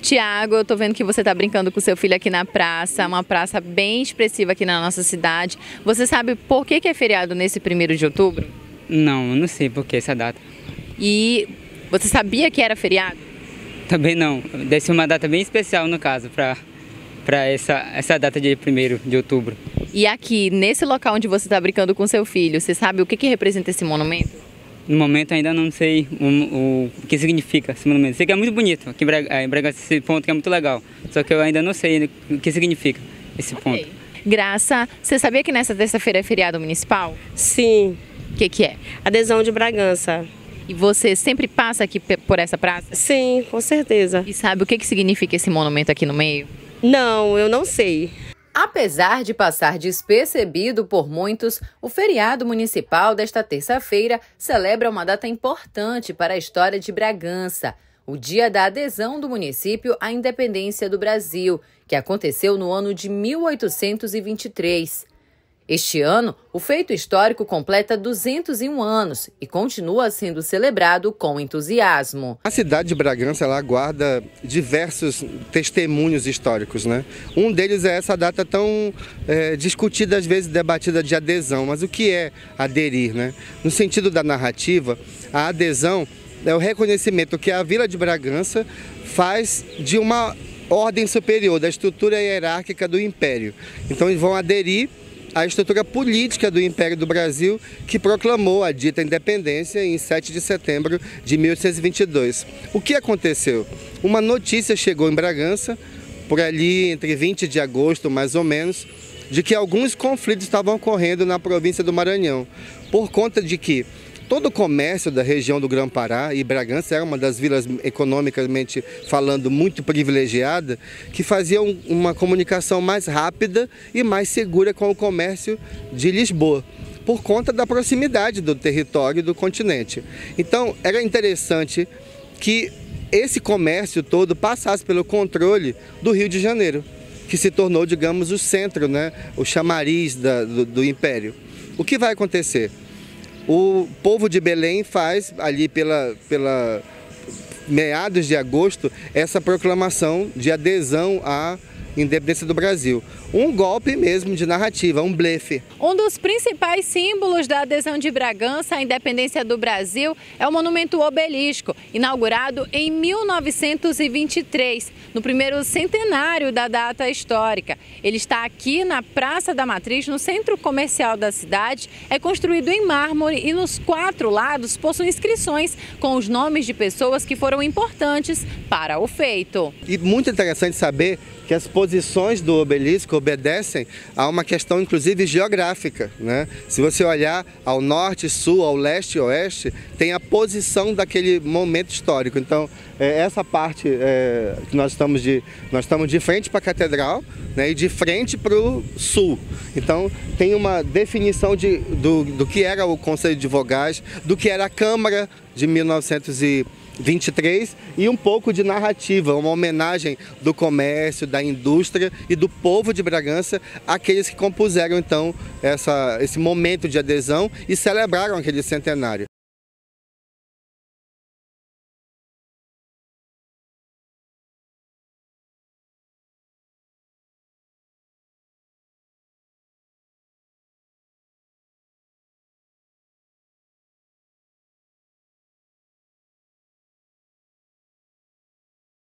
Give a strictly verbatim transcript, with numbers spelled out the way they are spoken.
Tiago, eu tô vendo que você tá brincando com seu filho aqui na praça, uma praça bem expressiva aqui na nossa cidade. Você sabe por que que é feriado nesse primeiro de outubro? Não, eu não sei por que essa data. E você sabia que era feriado? Também não. Deve ser uma data bem especial, no caso, para para essa, essa data de primeiro de outubro. E aqui, nesse local onde você está brincando com seu filho, você sabe o que que representa esse monumento? No momento ainda não sei o, o, o que significa esse monumento. Sei que é muito bonito, aqui em Bragança esse ponto que é muito legal. Só que eu ainda não sei o que significa esse Okay. ponto. Graça, você sabia que nessa terça-feira é feriado municipal? Sim. O que que é? Adesão de Bragança. E você sempre passa aqui por essa praça? Sim, com certeza. E sabe o que que significa esse monumento aqui no meio? Não, eu não sei. Apesar de passar despercebido por muitos, o feriado municipal desta terça-feira celebra uma data importante para a história de Bragança, o dia da adesão do município à independência do Brasil, que aconteceu no ano de mil oitocentos e vinte e três. Este ano, o feito histórico completa duzentos e um anos e continua sendo celebrado com entusiasmo. A cidade de Bragança ela guarda diversos testemunhos históricos, né? Um deles é essa data tão é, discutida, às vezes debatida, de adesão. Mas o que é aderir, né? No sentido da narrativa, a adesão é o reconhecimento que a Vila de Bragança faz de uma ordem superior, da estrutura hierárquica do Império. Então eles vão aderir a estrutura política do Império do Brasil, que proclamou a dita independência em sete de setembro de mil oitocentos e vinte e dois. O que aconteceu? Uma notícia chegou em Bragança, por ali entre vinte de agosto, mais ou menos, de que alguns conflitos estavam ocorrendo na província do Maranhão, por conta de que todo o comércio da região do Grã-Pará, e Bragança era uma das vilas economicamente falando muito privilegiada, que faziam uma comunicação mais rápida e mais segura com o comércio de Lisboa, por conta da proximidade do território do continente. Então era interessante que esse comércio todo passasse pelo controle do Rio de Janeiro, que se tornou, digamos, o centro, né, o chamariz da, do, do Império. O que vai acontecer? O povo de Belém faz, ali pela, pela meados de agosto, essa proclamação de adesão à independência do Brasil. Um golpe mesmo de narrativa, um blefe. Um dos principais símbolos da adesão de Bragança à independência do Brasil é o monumento Obelisco, inaugurado em mil novecentos e vinte e três, no primeiro centenário da data histórica. Ele está aqui na Praça da Matriz, no centro comercial da cidade. É construído em mármore e nos quatro lados possui inscrições com os nomes de pessoas que foram importantes para o feito. E muito interessante saber que as posições do obelisco obedecem a uma questão, inclusive, geográfica, né? Se você olhar ao norte, sul, ao leste e oeste, tem a posição daquele momento histórico. Então, é, essa parte é, que nós estamos de, nós estamos de frente para a catedral, né, e de frente para o sul. Então, tem uma definição de, do, do que era o Conselho de Vogais, do que era a Câmara de mil novecentos e vinte e três e um pouco de narrativa, uma homenagem do comércio, da indústria e do povo de Bragança, àqueles que compuseram então essa, esse momento de adesão e celebraram aquele centenário.